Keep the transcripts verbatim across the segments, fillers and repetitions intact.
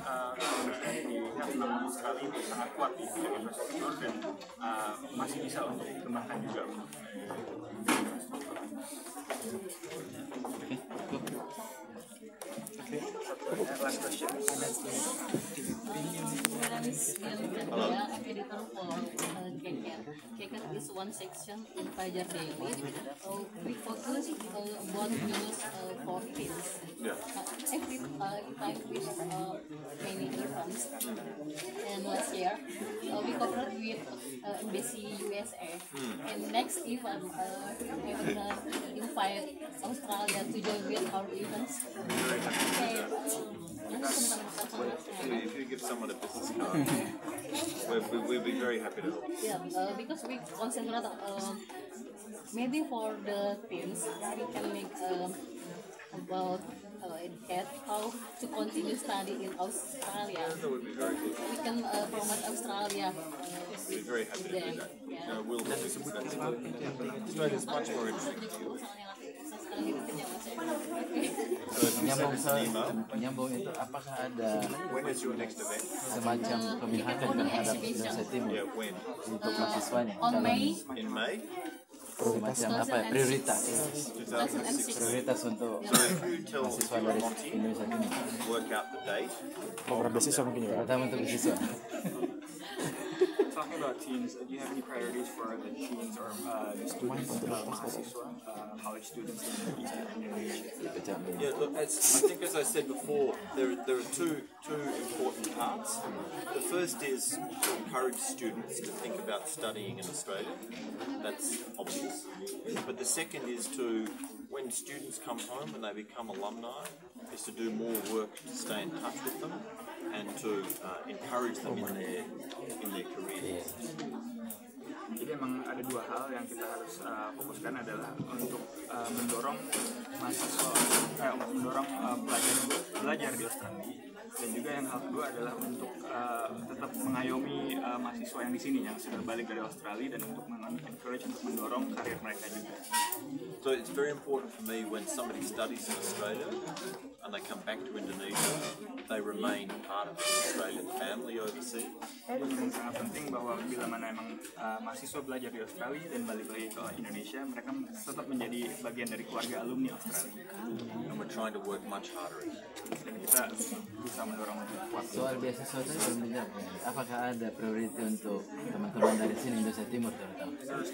uh, dilihat memang Australia itu sangat kuat di bidang infrastruktur dan uh, masih bisa untuk dikembangkan juga. Okay. Last question. Hello. Editor for uh, K C A T. K C A T is one section in Fajar Daily. Uh, we focus uh, about news uh, for kids. Yeah. Uh, every uh, time with uh, many events. And last year uh, we covered with uh, Embassy U S A. Mm. And next event uh, we will uh, invite Australia to join with our events. Okay. If you give someone a business card, we'd, we'd be very happy to help. Yeah, uh, because we concentrate uh, maybe for the teams, we can make uh, about uh, educate how to continue study in Australia. That would be very good. We can uh, promote Australia. Uh, We'd be very happy to do that. Yeah. Uh, we'll do some Australia's much more interesting to you. Menyambung soal menyambung itu, apakah ada When is your next event? semacam pemilihan terhadap Indonesia Timur Yeah, when? untuk mahasiswanya? On May In May? Semacam apa ya, prioritas two thousand six. prioritas untuk So if you tell mahasiswa dari Monty, Indonesia Timur, work out the date. Program beasiswa mungkin ya. terutama untuk beasiswa. Talking about teens, uh, do you have any priorities for the teens or uh, the students, uh, mahasiswa, uh, college students in Eastern Indonesia? Yeah, look, as, I think as I said before, there, there are two, two important parts. The first is to encourage students to think about studying in Australia. That's obvious. But the second is to, when students come home and they become alumni, is to do more work to stay in touch with them and to uh, encourage them in their in their careers. Jadi memang ada dua hal yang kita harus uh, fokuskan adalah untuk uh, mendorong mahasiswa, eh, untuk mendorong uh, pelajar belajar di Australia, dan juga yang hal kedua adalah untuk uh, tetap mengayomi uh, mahasiswa yang di sini yang sudah balik dari Australia dan untuk encourage untuk mendorong karir mereka juga. So it's very important for me when somebody studies in Australia and they come back to Indonesia, they remain part of the Australian family overseas. Jadi memang sangat penting bahwa bila mana emang uh, mahasiswa belajar di Australia dan balik lagi ke Indonesia, mereka tetap menjadi bagian dari keluarga alumni Australia. And we're trying to work much harder. Dan kita bisa mendorong lebih kuat. Soal beasiswa itu belum dijawab. Apakah ada prioritas untuk teman-teman dari sini Indonesia Timur terutama?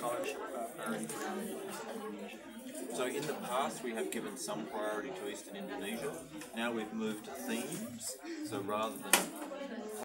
So in the past we have given some priority to Eastern Indonesia. Now we've moved to themes. So rather than